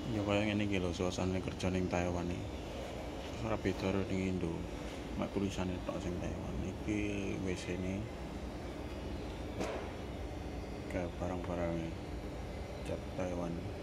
Ya kaya ngene iki lho suasane kerja ning Taiwan iki. Ora beda karo ning Indo. Mek tulisane tok sing Taiwan. Iki WC-ne kayak barang-barang cat Taiwan.